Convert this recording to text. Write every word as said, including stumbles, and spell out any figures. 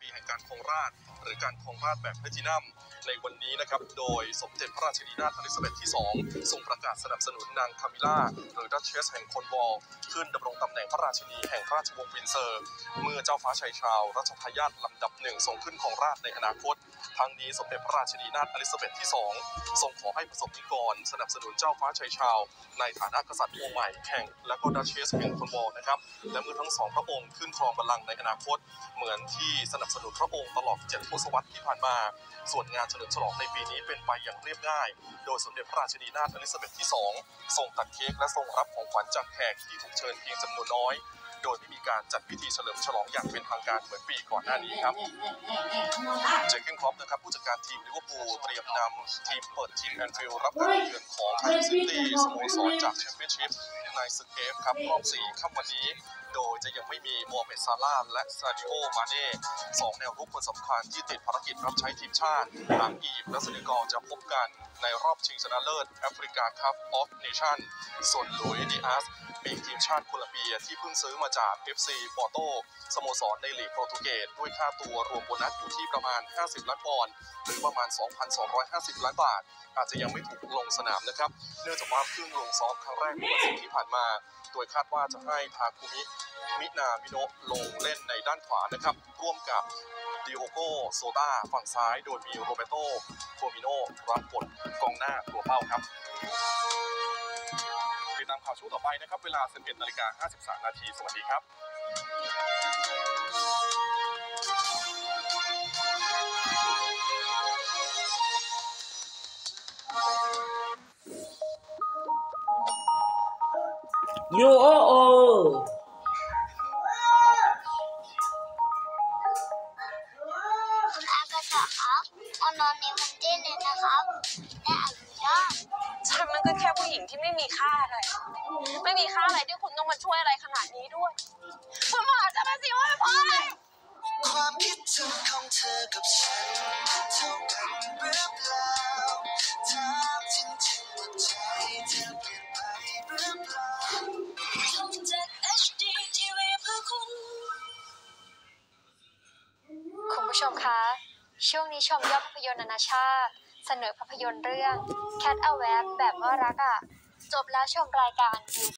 ปีแห่งการครองราชย์หรือการครองราชย์แบบแพลทินัมในวันนี้นะครับโดยสมเด็จพระราชินีนาถอลิซาเบธที่สองทรงประกาศสนับสนุนนางคามิล่าหรือดัชเชสแห่งคอร์นวอลขึ้นดำรงตำแหน่งพระราชินีแห่งราชวงศ์วินเซอร์เมื่อเจ้าฟ้าชายชาร์ลส์รัชทายาทลำดับหนึ่งทรงขึ้นครองราชย์ในอนาคตทั้งนี้สมเด็จพระราชินีนาถอลิซาเบธที่สองทรงขอให้ประสบนิกรสนับสนุนเจ้าฟ้าชายชาร์ลส์ในฐานะกษัตริย์องค์ใหม่แห่งและก็ดัชเชสแห่งคอร์นวอลนะครับและเมื่อทั้งสองพระองค์ขึ้นครองบัลลังก์ในอนาคตเหมือนที่สนับสนุนพระองค์ตลอดเจ็ดทศวรรษที่ผ่านมาส่วนงานเฉลิมฉลองในปีนี้เป็นไปอย่างเรียบง่ายโดยสมเด็จพระราชินีนาถอลิซาเบธที่สองทรงตัดเค้กและทรงรับของขวัญจากแขกที่ถูกเชิญเพียงจำนวนน้อยโดยไม่มีการจัดพิธีเฉลิมฉลองอย่างเป็นทางการเหมือนปีก่อนหน้านี้ครับเจอร์เก้นคล็อปนะครับผู้จัดการทีมลิเวอร์พูลเตรียมนำทีมเปิดทีมแอนฟิลด์รับการเยือนของแมนซิตี้สโมสรจากแชมเปี้ยนชิพในศึกเอฟครับรอบสี่ค่ำวันนี้โดยจะยังไม่มีโมฮัมเหม็ดซาลาห์และซาดิโอมาเน่สองแนวรุกคนสำคัญที่ติดภารกิจรับใช้ทีมชาติทางอียิปต์และเซเนกัลจะพบกันในรอบชิงชนะเลิศแอฟริกาคัพออฟเนชั่นส่วนลุยส์ดิอาสปีกทีมชาติโคลัมเบียที่เพิ่งซื้อมาจาก เอฟ ซี ปอร์โตสโมสรในลีกโปรตุเกสด้วยค่าตัวรวมโบนัสอยู่ที่ประมาณห้าสิบล้านปอนด์หรือประมาณ สองพันสองร้อยห้าสิบ ล้านบาทอาจจะยังไม่ถูกลงสนามนะครับเนื่องจากว่าเพิ่งลงซ้อมครั้งแรกเมื่อวันศุกร์ที่ผ่านมาโดยคาดว่าจะให้ทาคุมิมินามิโนะลงเล่นในด้านขวานะครับร่วมกับดิโอโกโซตาฝั่งซ้ายโดยมีโรเบโตโฟมิโนรับบทกองหน้าตัวเป้าครับติดตามข่าวช่วงต่อไปนะครับเวลา สิบเอ็ดนาฬิกาห้าสิบสามนาทีสวัสดีครับยูโอโอคุณอากาศครับเอานอนในวันเต้นเลยนะครับและอนุญาตฉันมันก็แค่ผู้หญิงที่ไม่มีค่าอะไรไม่มีค่าอะไรที่คุณต้องมาช่วยอะไรขนาดนี้ด้วยคุณหมอจะมาสิว่าพ่อความคิดถึงของเธอกับฉันเท่ากันหรือเปล่าถามจริงๆว่าใจเธอเปลี่ยนไปหรือเปล่าชมจาก เอช ดี ที วี เพื่อคุณคุณผู้ชมคะช่วงนี้ชมยอดภาพยนตร์นานาชาติเสนอภาพยนตร์เรื่อง Cat a Web แบบว่ารักอ่ะจบแล้วชมรายการ